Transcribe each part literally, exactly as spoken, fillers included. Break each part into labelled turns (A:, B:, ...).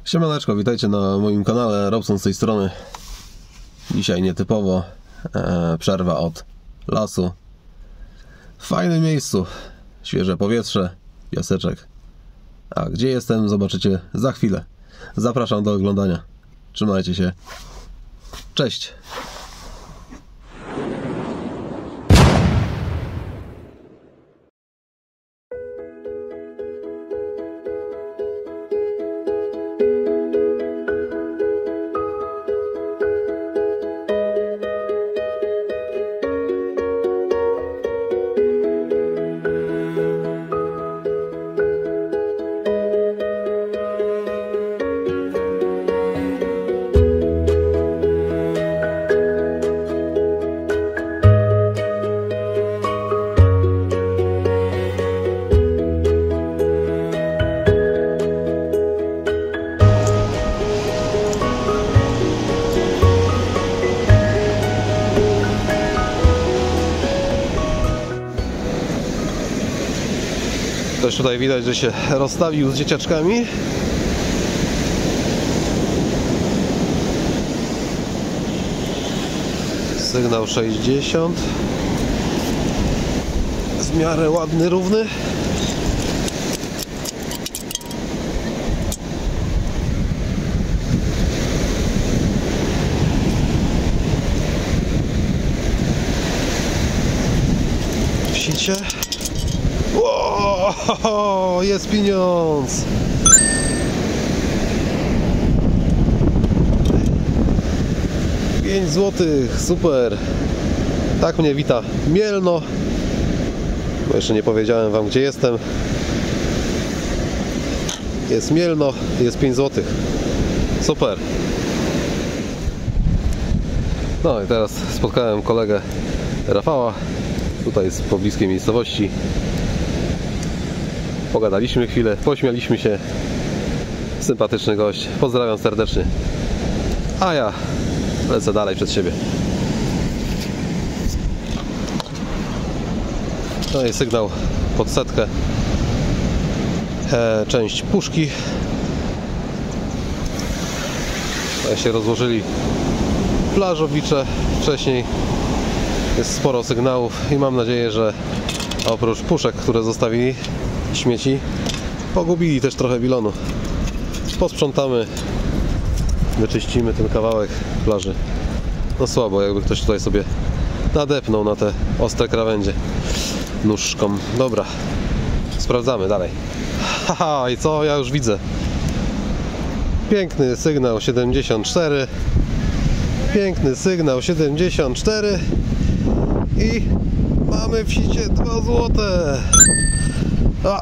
A: Siemaneczko, witajcie na moim kanale, Robson z tej strony. Dzisiaj nietypowo, e, przerwa od lasu. W fajnym miejscu, świeże powietrze, piaseczek. A gdzie jestem, zobaczycie za chwilę. Zapraszam do oglądania. Trzymajcie się. Cześć! Też tutaj widać, że się rozstawił z dzieciaczkami. Sygnał sześćdziesiąt. W miarę ładny, równy. W sicie. O, jest pieniądz! pięć złotych, super! Tak mnie wita Mielno. Bo jeszcze nie powiedziałem wam, gdzie jestem. Jest Mielno, jest pięć złotych. Super! No i teraz spotkałem kolegę Rafała, tutaj z pobliskiej miejscowości. Pogadaliśmy chwilę, pośmialiśmy się. Sympatyczny gość. Pozdrawiam serdecznie. A ja lecę dalej przed siebie. No i sygnał pod setkę. E, część puszki. Tutaj się rozłożyli plażowicze wcześniej. Jest sporo sygnałów i mam nadzieję, że oprócz puszek, które zostawili, śmieci, pogubili też trochę wilonu. Posprzątamy, wyczyścimy ten kawałek plaży. No słabo, jakby ktoś tutaj sobie nadepnął na te ostre krawędzie nóżką. Dobra, sprawdzamy dalej. Haha, i co? Ja już widzę. Piękny sygnał siedemdziesiąt cztery. Piękny sygnał siedemdziesiąt cztery. I mamy w sicie dwa złote. A.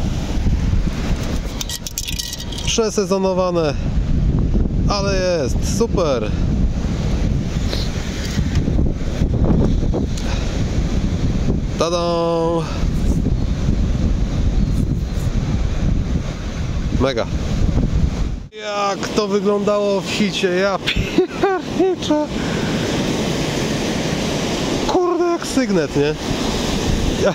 A: Przesezonowane, ale jest super. Tada! Mega. Jak to wyglądało w sicie, ja pierniczę. Kurde, jak sygnet, nie? Ja...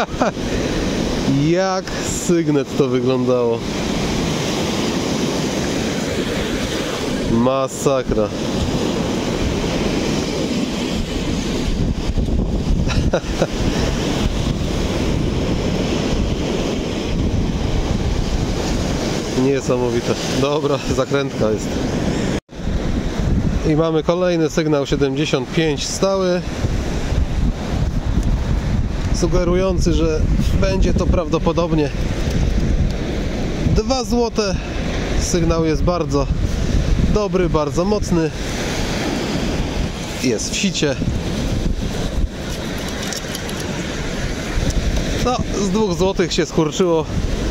A: Jak sygnet to wyglądało. Masakra. Niesamowite. Dobra, zakrętka jest. I mamy kolejny sygnał siedemdziesiąt pięć stały, sugerujący, że będzie to prawdopodobnie dwa złote. Sygnał jest bardzo dobry, bardzo mocny. Jest w sicie. No, z dwóch złotych się skurczyło.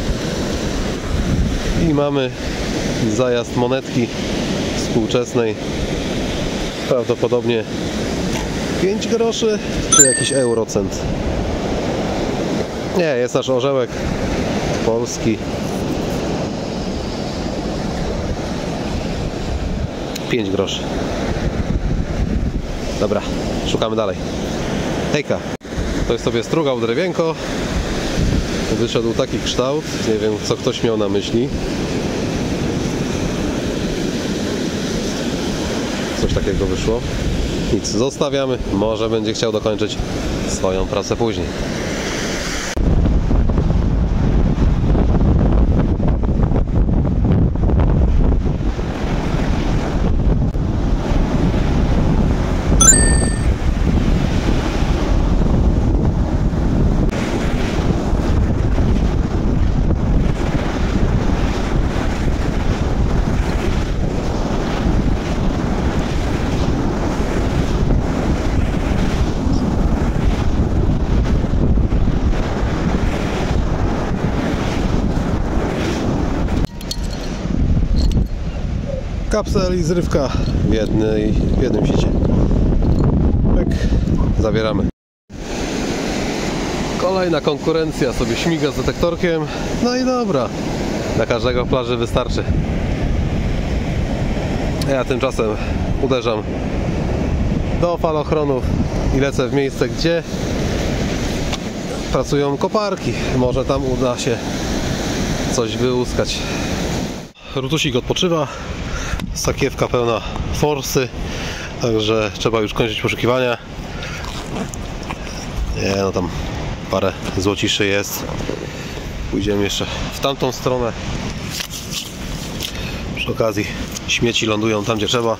A: I mamy zajazd monetki współczesnej. Prawdopodobnie pięć groszy, czy jakiś eurocent. Nie, jest nasz orzełek polski. pięć groszy. Dobra, szukamy dalej. Hejka. Ktoś sobie strugał drewienko. Wyszedł taki kształt. Nie wiem, co ktoś miał na myśli. coś takiego wyszło. Nic, zostawiamy, może będzie chciał dokończyć swoją pracę później. Kapsel i zrywka w, jednej, w jednym sicie. Tak, zabieramy. Kolejna konkurencja sobie śmiga z detektorkiem. No i dobra, dla każdego plaży wystarczy. Ja tymczasem uderzam do falochronów i lecę w miejsce, gdzie pracują koparki. Może tam uda się coś wyłuskać. Rutusik odpoczywa. Sakiewka pełna forsy, także trzeba już kończyć poszukiwania. Nie, no tam parę złociszy jest. Pójdziemy jeszcze w tamtą stronę. Przy okazji śmieci lądują tam, gdzie trzeba.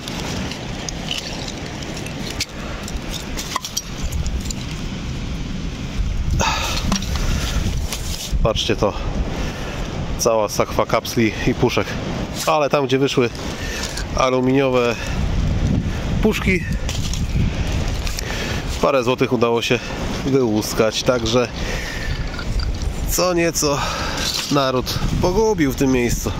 A: Patrzcie, to cała sakwa kapsli i puszek. Ale tam, gdzie wyszły aluminiowe puszki, parę złotych udało się wyłuskać, także co nieco naród pogubił w tym miejscu.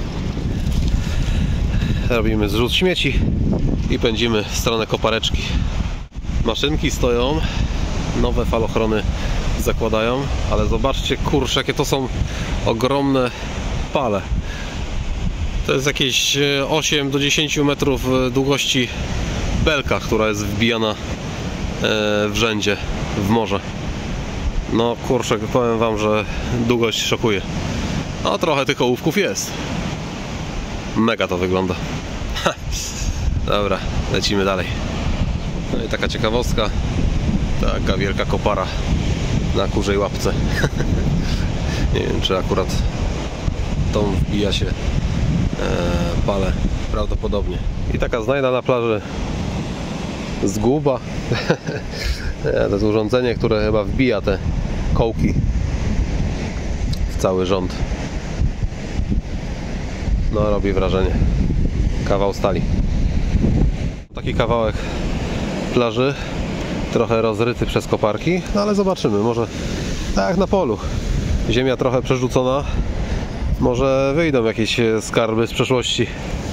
A: Robimy zrzut śmieci i pędzimy w stronę kopareczki. Maszynki stoją, nowe falochrony zakładają, ale zobaczcie, kurczę, jakie to są ogromne pale. To jest jakieś osiem do dziesięciu metrów długości belka, która jest wbijana w rzędzie w morze. No kurczę, powiem wam, że długość szokuje. A trochę tych ołówków jest. Mega to wygląda. Ha. Dobra, lecimy dalej. No i taka ciekawostka. Taka wielka kopara na kurzej łapce. Nie wiem, czy akurat tą wbija się pale, prawdopodobnie. I taka znajda na plaży zguba. To jest urządzenie, które chyba wbija te kołki w cały rząd. No, robi wrażenie. Kawał stali. Taki kawałek plaży, trochę rozryty przez koparki, no ale zobaczymy, może tak jak na polu. Ziemia trochę przerzucona. Może wyjdą jakieś skarby z przeszłości.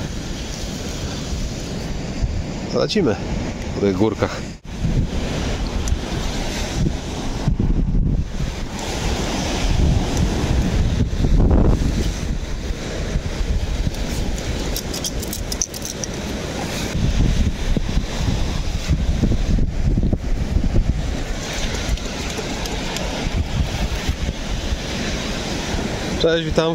A: Lecimy po tych górkach. Cześć, witam.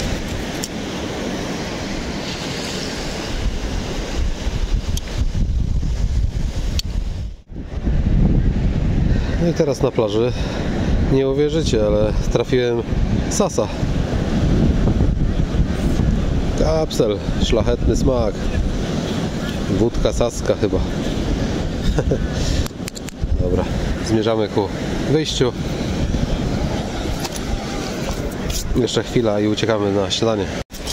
A: No i teraz na plaży, nie uwierzycie, ale trafiłem sasa. Kapsel, szlachetny smak. Wódka saska chyba. Dobra, zmierzamy ku wyjściu. Jeszcze chwila i uciekamy na śniadanie.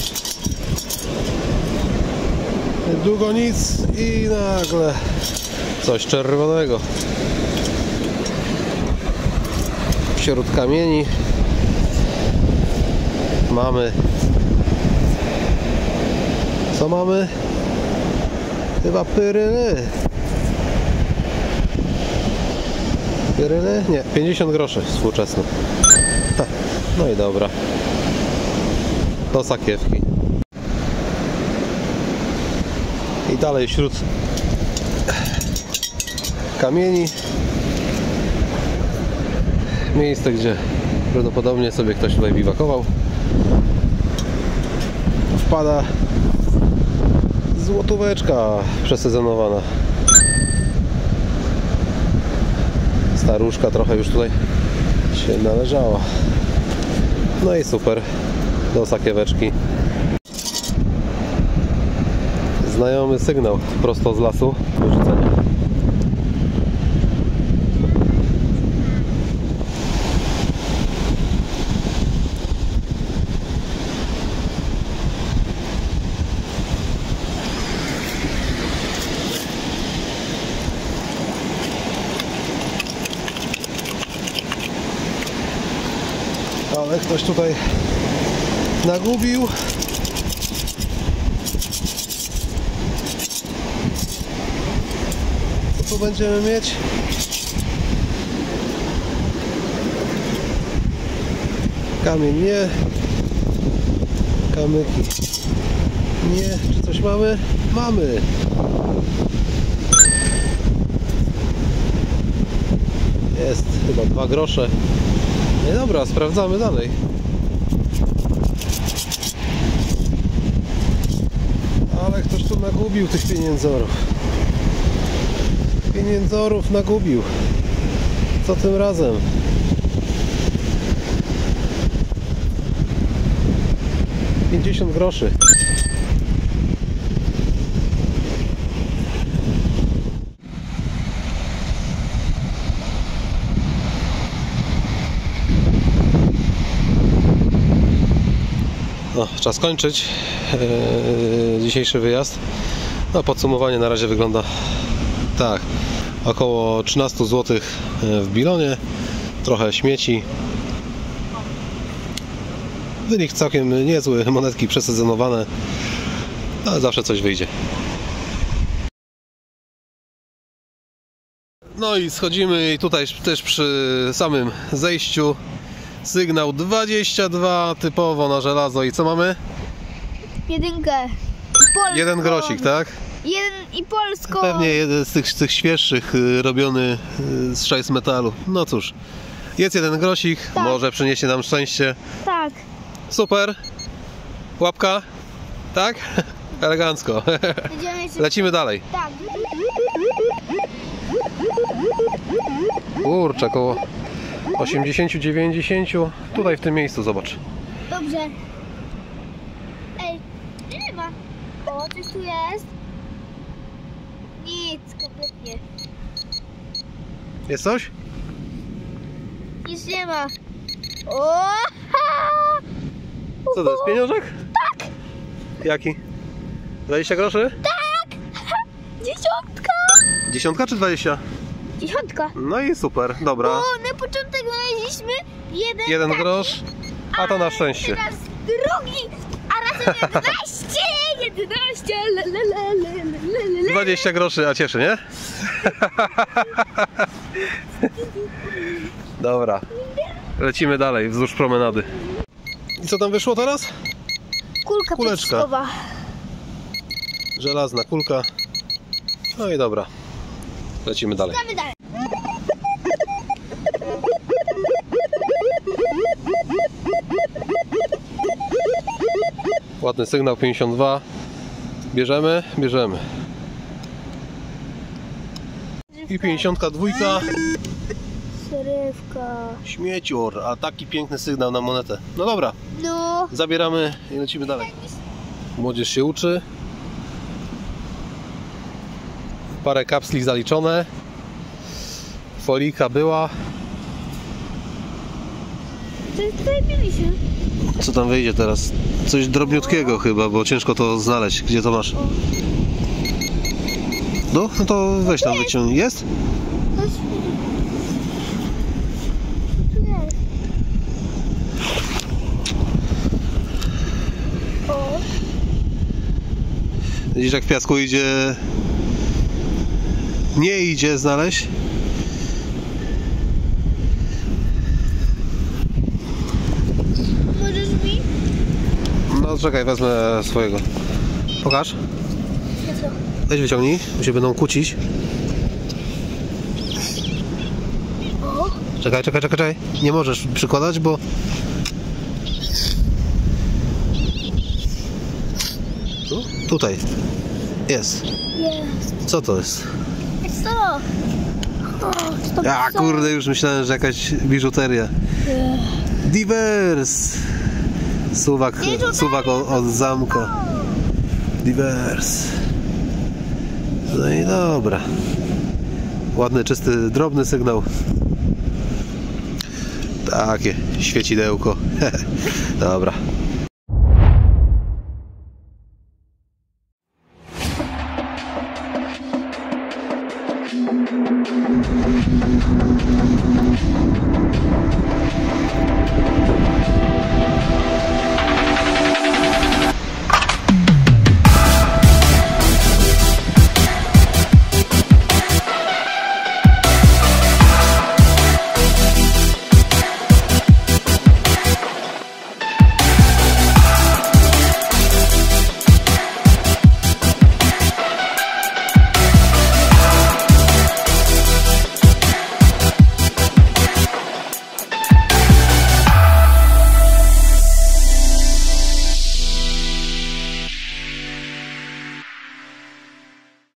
A: Długo nic i nagle coś czerwonego. Wśród kamieni mamy... Co mamy? Chyba pyryny. Pyryny? Nie, pięćdziesiąt groszy współczesne. No i dobra. Do sakiewki. I dalej wśród kamieni miejsce, gdzie prawdopodobnie sobie ktoś tutaj biwakował. Wpada złotóweczka przesezonowana. Staruszka trochę już tutaj się należała. No i super. Do sakieweczki. Znajomy sygnał prosto z lasu. Wyrzucenie. Ale ktoś tutaj nagubił. Co tu będziemy mieć? Kamień nie. Kamyki nie. Czy coś mamy? Mamy. Jest chyba dwa grosze. No dobra, sprawdzamy dalej. Ale ktoś tu nagubił tych pieniędzorów. Pieniędzorów nagubił. Co tym razem? pięćdziesiąt groszy. No, czas kończyć yy, dzisiejszy wyjazd. No, podsumowanie na razie wygląda tak. Około trzynaście złotych w bilonie. Trochę śmieci. Wynik całkiem niezły. Monetki przesezonowane. Ale zawsze coś wyjdzie. No i schodzimy i tutaj też przy samym zejściu sygnał dwadzieścia dwa, typowo na żelazo. I co mamy?
B: Jedynkę. Polską.
A: Jeden grosik, tak?
B: Jeden i polską.
A: Pewnie jeden z tych, z tych świeższych, robiony z szajs metalu. No cóż, jest jeden grosik, tak. Może przyniesie nam szczęście.
B: Tak.
A: Super. Łapka? Tak? Elegancko. Lecimy dalej.
B: Tak.
A: Kurczę, około osiemdziesiąt dziewięćdziesiąt. Tutaj w tym miejscu, zobacz.
B: Dobrze. Ej, nie ma. O, coś tu jest. Nic, kompletnie.
A: Jest coś?
B: Nic nie ma. O!
A: Co to jest, pieniążek?
B: Tak!
A: Jaki? dwadzieścia groszy?
B: Tak! Dziesiątka!
A: Dziesiątka czy dwadzieścia?
B: Dziesiątka.
A: No i super, dobra.
B: O, na początek znaleźliśmy jeden,
A: Jeden
B: taki,
A: grosz, a to na szczęście.
B: Teraz drugi, a razem jedenaście! jedenaście! Le, le, le, le, le, le.
A: dwadzieścia groszy, a cieszy, nie? Dobra. Lecimy dalej wzdłuż promenady. I co tam wyszło teraz?
B: Kulka
A: Kuleczka.
B: pociskowa.
A: Żelazna kulka. No i dobra. Lecimy dalej.
B: Damy dalej.
A: Ładny sygnał, pięćdziesiąt dwa. Bierzemy? Bierzemy. I pięćdziesiąt dwa.
B: Szerywka.
A: Śmiecior, a taki piękny sygnał na monetę. No dobra,
B: No.
A: zabieramy i lecimy dalej. Młodzież się uczy. Parę kapsli zaliczone. Folika była.
B: Tutaj byliśmy.
A: Co tam wyjdzie teraz? Coś drobniutkiego chyba, bo ciężko to znaleźć. Gdzie to masz? No, no to weź tam wyciągnij. Jest?
B: O.
A: Widzisz, jak w piasku idzie... Nie idzie znaleźć.
B: Możesz mi?
A: No czekaj, wezmę swojego. Pokaż.
B: Co?
A: Weź wyciągnij, bo się będą kłócić.
B: O.
A: Czekaj, czekaj, czekaj, czekaj. Nie możesz przykładać, bo... Tu? Tutaj. Jest.
B: Jest.
A: Co to jest?
B: Co? stop.
A: A kurde, już myślałem, że jakaś biżuteria. Divers! Suwak,
B: Biżuteria.
A: suwak od, od zamka. Divers. No i dobra. Ładny, czysty, drobny sygnał. Takie świecidełko. Dobra.